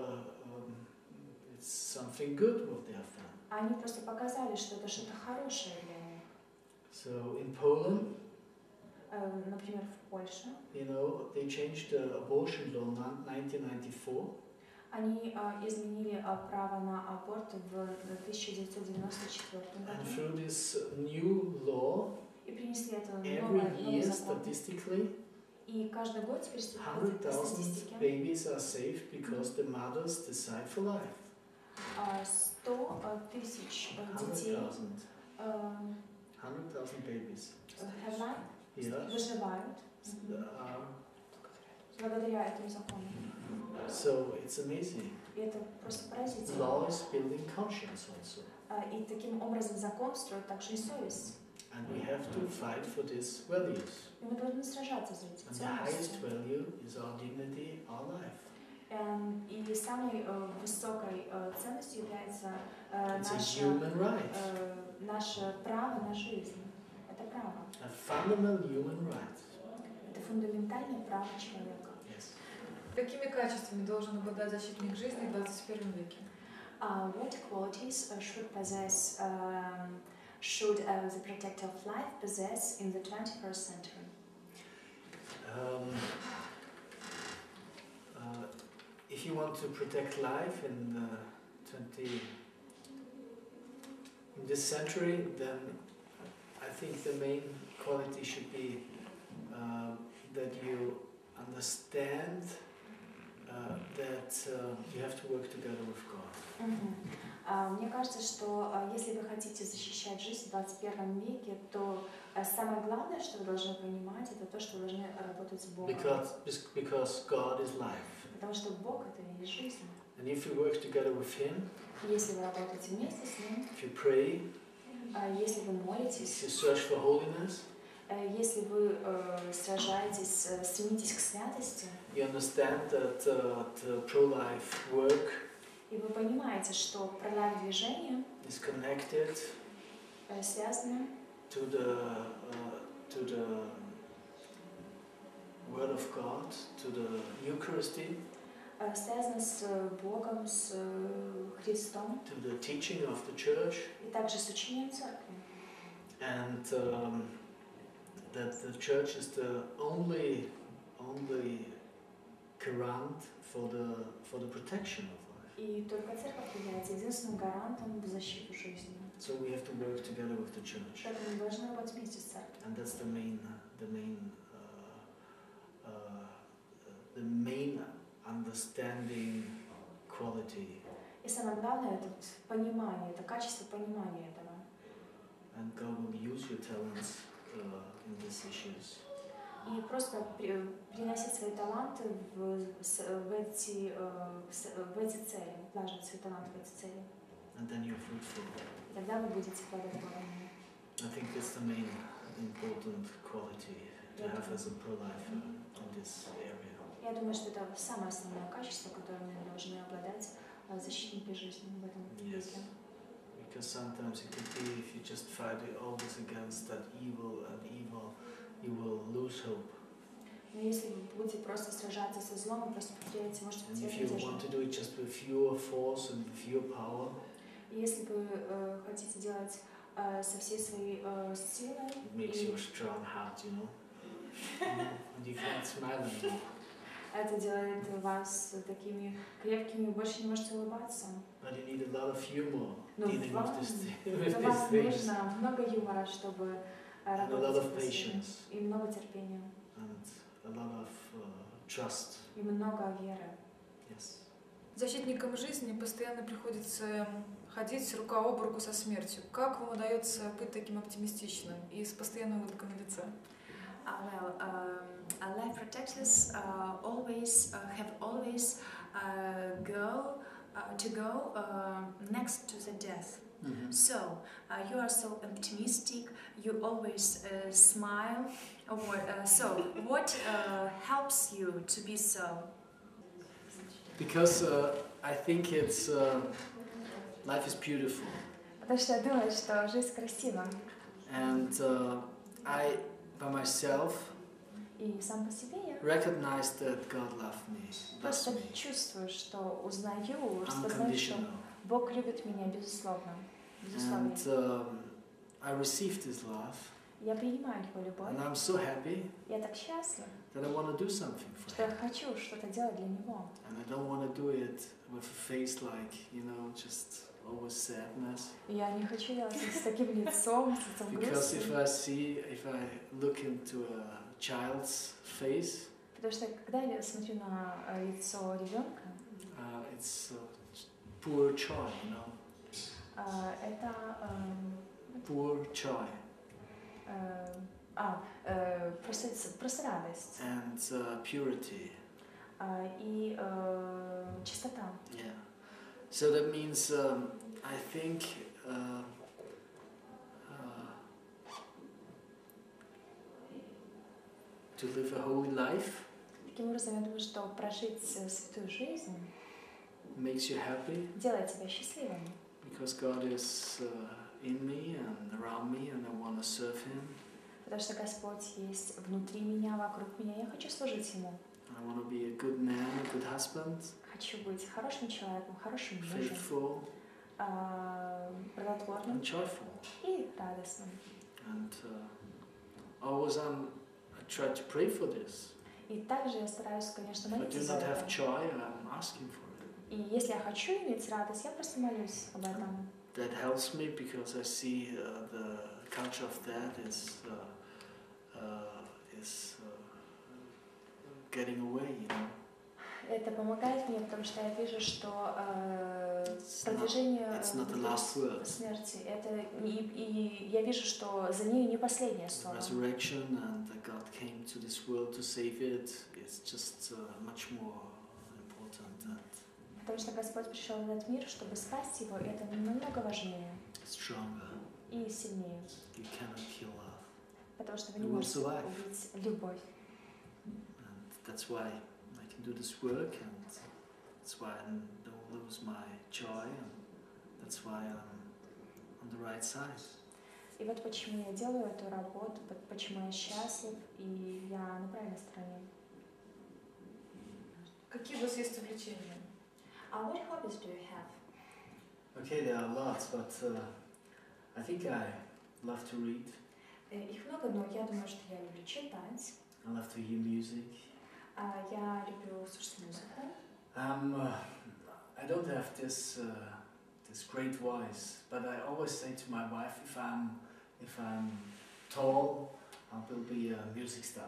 it's something good what they have done. Они просто показали, что это что-то хорошее для них. So in Poland, Например, в Польше, you know, they changed the abortion law in 1994. они изменили право на аборт в 1994 And году through this new law, и принесли это every новый year закон. statistically, И каждый год теперь смотрите по 100,000 статистике, babies are saved because the mothers decide for life. 100 тысяч детей 100,000 babies. have life, Yeah. выживают благодаря этому закону. So it's amazing. И это просто поразительно. Law is building conscience also. И таким образом закон строит также и совесть. And we have to fight for these values. И мы должны сражаться за эти And the highest ценности. value is our dignity, our life. И самой высокой ценностью является It's a human right. наше право на жизнь. Это право. A fundamental human right. Это фундаментальное право человека. Yes. Какими качествами должен обладать защитник жизни в 21 веке? What qualities should the protector of life possess in the 21st century? If you want to protect life in this century, then I think the main quality should be that you understand that you have to work together with God. Мне кажется, что если вы хотите защищать жизнь в 21 веке, то самое главное, что вы должны понимать, это то, что вы должны работать с Богом. Because God is life. Потому что Бог — это и есть жизнь. And if you work together with Him, если вы работаете вместе с Ним, if you pray, если вы молитесь, if you search for holiness, если вы сражаетесь, стремитесь к святости, you understand that the pro-life work и вы понимаете, что pro-life движение is connected связано to the Word of God, to the Eucharisty, связано с Богом, с Христом, to the teaching of the Church, и также с учением Церкви. and that the Church is the only garant for the protection of life. И только Церковь является единственным гарантом в защиту жизни. So we have to work together with the Church, Поэтому мы должны работать вместе с Церковью. and that's the main understanding quality. И самое главное — это понимание, это качество понимания этого. And God will use your talents in these issues. И просто приносить свои таланты в эти цели, вкладывать свои таланты в эти цели. And then you're fruitful. И тогда вы будете плодотворными. I think that's the main important quality to have as a pro-lifer in this area. Я думаю, что это самое основное качество, которым мы должны обладать защитники жизни в этом веке. Because sometimes it could be if you just fight always against that evil, you will lose hope. Но если вы будете просто сражаться со злом, вы просто потеряете, можете And if потерять you надежду. want to do it just with your force and with your power, И если вы хотите делать со всей своей силой, it makes you a strong heart, you know. And you can't smile anymore. это делает вас такими крепкими, больше не можете улыбаться. But you need a lot of humor Но dealing вам with these нужно things. много юмора, чтобы And a lot работать of с этим. patience. И много терпения, And a lot of trust. и много веры. Yes. Защитникам жизни постоянно приходится ходить рука об руку со смертью. Как вам удается быть таким оптимистичным и с постоянной улыбкой на лице? Life protectors always go next to the death. Mm-hmm. So you are so optimistic. You always smile. So what helps you to be so? Because I think it's life is beautiful, Потому что я думаю, что жизнь красива. and I, by myself, И сам по себе я recognize that God loved me, loves просто me чувствую, что узнаю, распознаю, что unconditional, Бог любит меня безусловно. Безусловно. and I received this love, Я принимаю Его любовь. and I'm so happy Я так счастлива, that I want to do something for что я Him, хочу что-то делать для Него. and I don't want to do it with a face like, you know, just always sadness. И я не хочу делать это с таким лицом, с лицом Because if грустью. if I look into a child's face, Потому что когда я смотрю на лицо ребенка, it's poor joy, you know, это poor joy, просто радость, and purity, и чистота. Yeah. So that means I think to live a holy life Таким образом, я думаю, что прожить святую жизнь makes you happy делает тебя счастливым, because God is in me and around me and I want to serve Him. потому что Господь есть внутри меня, вокруг меня. Я хочу служить Ему. I want to be a good man, a good husband, Хочу быть хорошим человеком, хорошим мужем, faithful плодотворным and joyful. и радостным. And always I try to pray for this. И также я стараюсь, конечно, If I молиться do за not have это. joy, I'm asking for it. И если я хочу иметь радость, я просто молюсь об этом. That helps me because I see the culture of that is getting away, you know. Это помогает мне, потому что я вижу, что It's продвижение not the last word. смерти, это и я вижу, что за ней не последнее The слово. resurrection and that God came to this world to save it is just much more important and Потому что Господь пришел в этот мир, чтобы спасти его, и это намного важнее stronger. и сильнее. You cannot kill love. Потому что вы You не will можете survive. убить любовь. And that's why I can do this work and that's why I don't lose my joy and that's why I'm on the right side. И вот почему я делаю эту работу, почему я счастлив, и я на правильной стороне. Какие у вас есть увлечения? What hobbies do you have? Okay, there are lots, but I think I love to read. Их много, но я думаю, что я люблю читать. I love to hear music. Я люблю слушать музыку. I don't have this great voice, but I always say to my wife, if I'm tall, I will be a music star.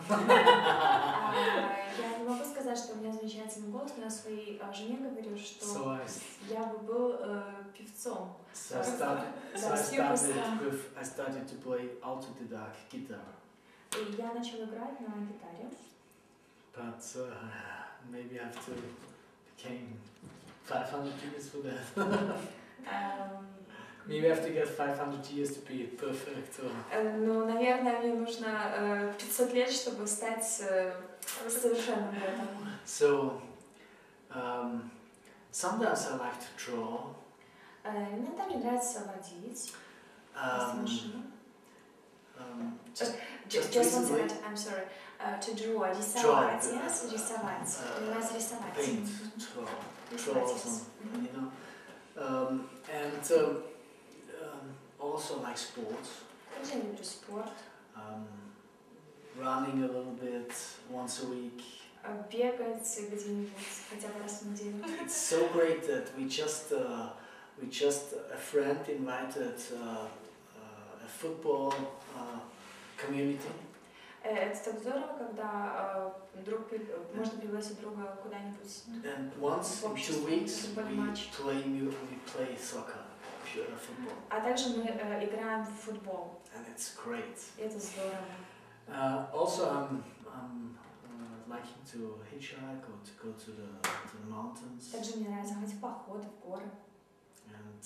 Я не могу сказать, что у меня замечательный голос, но я своей жене говорю, что So я бы был певцом. I started to play autodidact guitar, И я начала играть на гитаре. but maybe I have to become 500 years for that. Maybe I have to get 500 years to be perfect. Ну, наверное, мне нужно 500 лет, чтобы стать совершенным в этом. So sometimes I like to draw. Иногда мне нравится водить машину. Just Just one recently, second, I'm sorry. To draw, рисовать, Draw. yes? Рисовать. Мне нравится рисовать. paint, draw Рисовать, some, yes. you know. And also like sports. Также я люблю спорт. Running a little bit once a week. Бегать где-нибудь хотя бы раз в неделю. It's so great that we just a friend invited a football community. Это так здорово, когда можно пригласить друга куда-нибудь. And once in 2 weeks we play soccer, pure football. А также мы играем в футбол. And it's great. И это здорово. Also, I'm liking to hitchhike or to go to the mountains Также мне нравится ходить в походы, в горы. and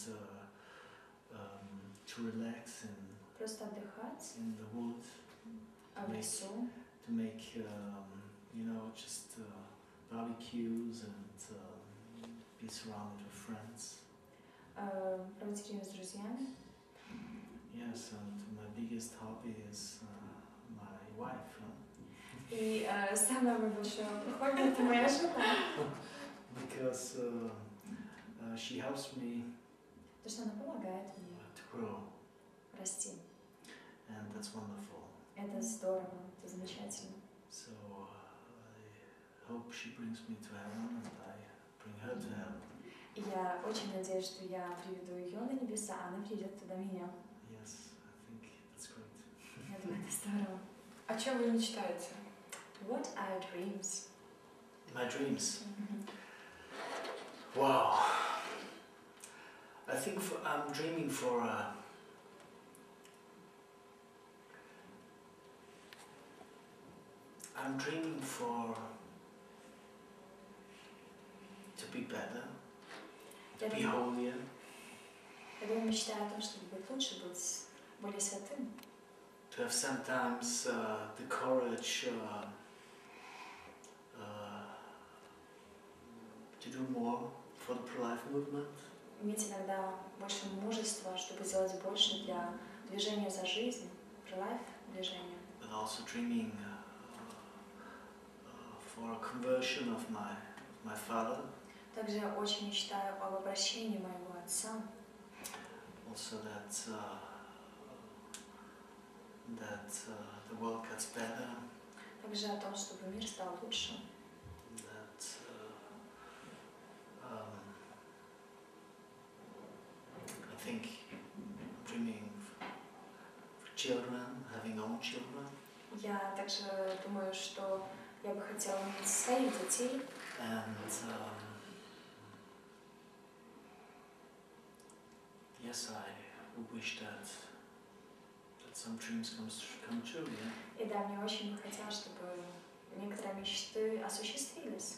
to relax Просто отдыхать in the woods, в лесу. to make you know, just barbecues and be surrounded with friends. Проводить время с друзьями. Yes, and my biggest hobby is my wife. И самое мое большое хобби — это моя жена. Because she helps me Потому что она помогает мне to grow, расти. and that's wonderful. Это здорово, это замечательно. So I hope she brings me to heaven and I bring her to heaven. И я очень надеюсь, что я приведу ее на небеса, а она приведет туда меня. Yes, I think that's great. Я думаю, это здорово. О чем вы мечтаете? What are your dreams? My dreams. Wow. I think I'm dreaming for I'm dreaming for be better, Я to be думаю, holier. мечтаю о том, чтобы быть лучше, быть более святым. To have sometimes the courage to do more for the pro-life movement. Иметь иногда больше мужества, чтобы сделать больше для движения за жизнь, pro-life движения. But also dreaming for a conversion of my father. Также я очень мечтаю об обращении моего отца. Also that the world gets better. Также о том, чтобы мир стал лучше. That I think dreaming for children, having own children. Я также думаю, что я бы хотела иметь своих детей. And yes, I wish that some dreams come true, yeah. И да, мне очень бы хотелось, чтобы некоторые мечты осуществились.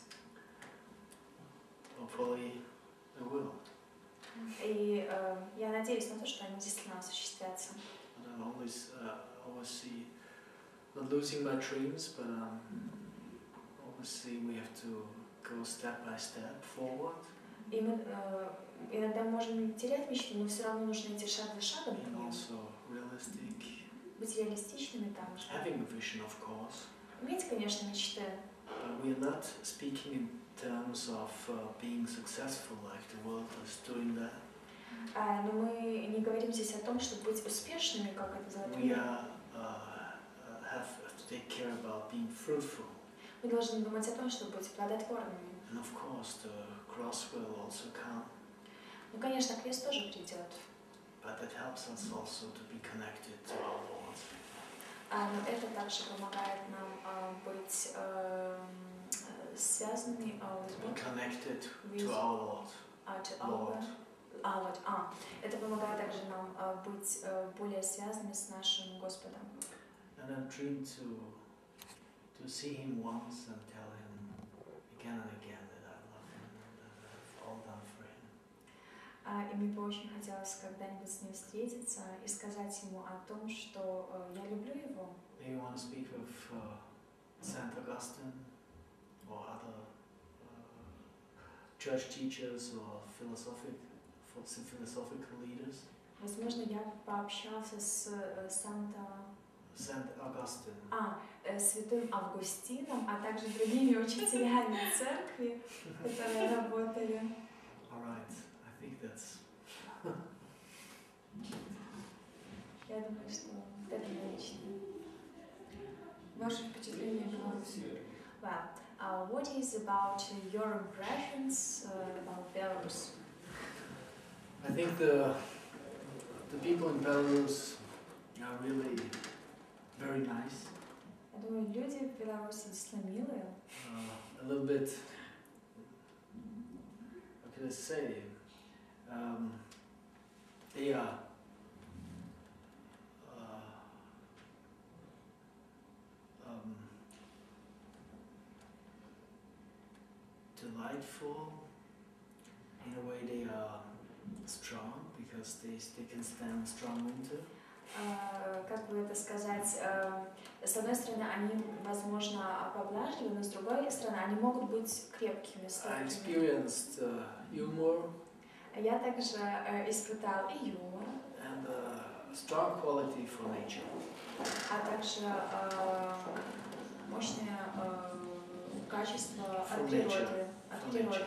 Hopefully they will. И я надеюсь на то, что они действительно осуществятся. I don't always see, not losing my dreams, but obviously we have to go step by step forward. И мы иногда можем терять мечты, но все равно нужно идти шаг за шагом. And also realistic. Быть реалистичными также. Having a vision, of course. Иметь, конечно, мечты. But we are not speaking in terms of being successful, like the world is doing that. Но мы не говорим здесь о том, чтобы быть успешными, как это делает We мир. have to take care about being fruitful. Мы должны думать о том, чтобы быть плодотворными. And of course, the cross will also come. Ну, конечно, крест тоже придет. But it helps us also to be connected to our Lord. Но это также помогает нам быть связанными с Be Богом. connected to our Lord. Это помогает также нам быть более связанными с нашим Господом. And I dream to see Him once and tell Him again and again that I love Him and that I've all done for Him. И мне бы очень хотелось когда-нибудь с Ним встретиться и сказать Ему о том, что я люблю Его. Maybe you want to speak of Saint Augustine or other church teachers or philosophical leaders. Возможно, я пообщался с Saint Augustine. святым Августином, а также другими учителями церкви, которые работали. All right, I think that's. Я думаю, что это логично. Ваши впечатления о Беларуси? Well, what is about your impressions about Belarus? I think the people in Belarus are really very nice. Я думаю, люди в Беларуси действительно милые. A little bit. What can I say? They are delightful. In a way, they are strong because they can stand strong winter. Как бы это сказать? С одной стороны, они, возможно, поблажливы, но с другой стороны, они могут быть крепкими, I стойкими. experienced humor. Я также испытал и юмор, And strong quality for nature. а также мощное качество From от природы. nature. От From природы.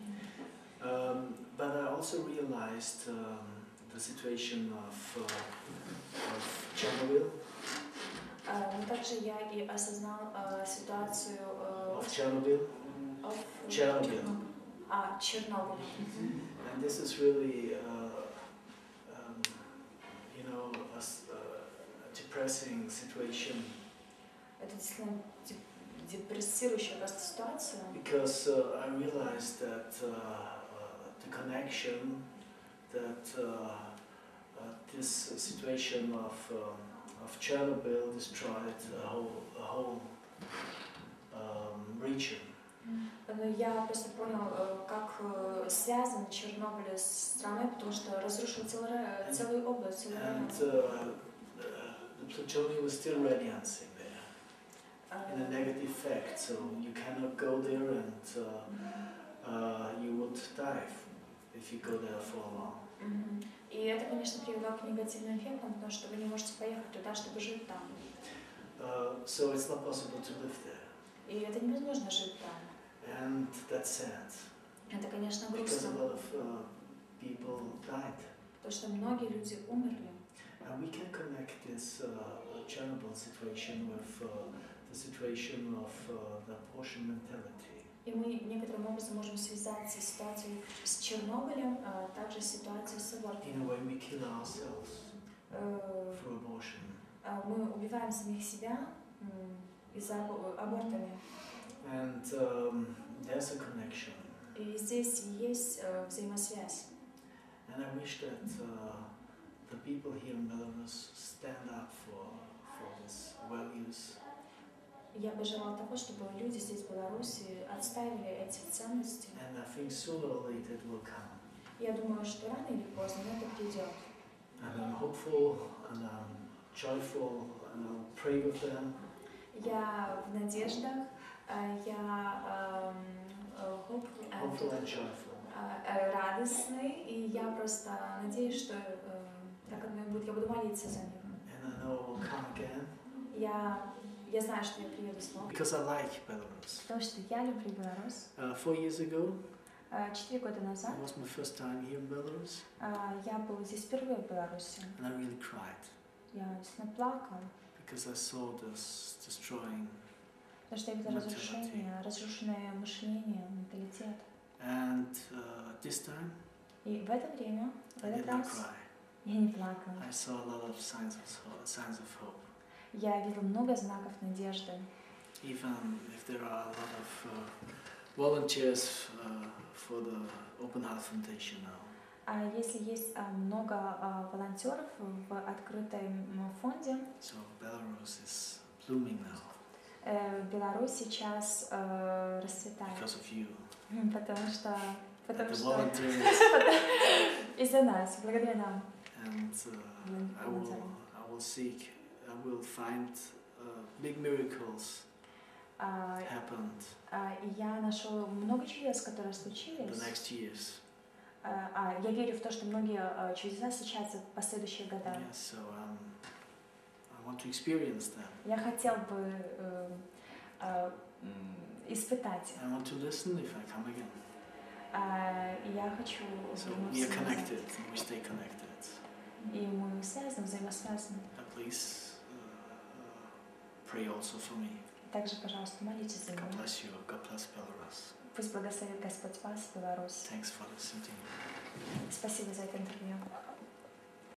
But I also realized the situation of Chernobyl. Но также я и осознал ситуацию Of Chernobyl. Chernobyl. Чернобыль. And this is really, you know, a depressing situation. Это действительно депрессирующая просто ситуация. Because I realized that the connection that this situation of Chernobyl destroyed a whole region. Но я просто понял, как связан Чернобыль с страной, потому что разрушил целую область, целый район. And the plutonium was still radiating there in a negative effect, so you cannot go there and you would die if you go there for long. И это, конечно, привело к негативным эффектам, потому что вы не можете поехать туда, чтобы жить там. So it's not possible to live there. И это невозможно жить там. And that's sad. Это, конечно, Because a грустно, lot of people died. потому что многие люди умерли. And we can connect this Chernobyl situation with the situation of the abortion mentality. И мы некоторым образом можем связать ситуацию с Чернобылем, также ситуацию с абортом. In a way, we kill ourselves through abortion. Мы убиваем самих себя из-за абортами. And there's a connection. И здесь есть взаимосвязь. And I wish that the people here in Belarus stand up for these values. Я бы желала того, чтобы люди здесь, в Беларуси, отстаивали эти ценности. And I think sooner or later it will come. Я думаю, что рано или поздно это придет. And I'm hopeful and I'm joyful and I'll pray with them. Я в надеждах, я Hopeful and joyful. радостный, и я просто надеюсь, что так оно и будет. Я буду молиться за них. And I know I will come again. Я знаю, что я приеду снова. Because I like Belarus. Потому что я люблю Беларусь. 4 years ago, 4 года назад it was my first time here in Belarus, я был здесь впервые в Беларуси. and I really cried Я действительно плакал, because I saw this destroying. потому что я видела разрушенное мышление, менталитет. And this time, И в это время, в I did этот not раз, cry. я не плакала. I saw a lot of signs of hope. Я видела много знаков надежды. Even if there are a lot of volunteers for the Open Heart Foundation now. А если есть много волонтеров в открытом фонде, So Belarus is blooming now Беларусь сейчас расцветает. because of you. Потому что The volunteers. из-за нас, благодаря нам. And I will find big miracles happened И я нашел много чудес, которые in случились. the next years. Я верю в то, что многие чудеса случатся в последующие года. Yes, so I want to experience them. Я хотел бы испытать. I want to listen if I come again. И я хочу So we are вернуться назад. connected, we stay connected. И мы связаны, взаимосвязаны. Please pray also for me. Также, пожалуйста, молитесь за God меня. bless you. God bless Belarus. Пусть благословит Господь вас, Беларусь. Thanks for listening. Спасибо за это интервью.